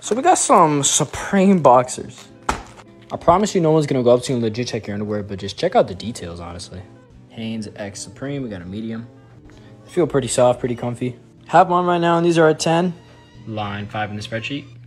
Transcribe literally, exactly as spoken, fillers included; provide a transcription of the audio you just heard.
So we got some Supreme boxers. I promise you no one's gonna go up to you and legit check your underwear, but just check out the details, honestly. Hanes X Supreme, we got a medium. They feel pretty soft, pretty comfy. Have one right now, and these are at ten. Line five in the spreadsheet.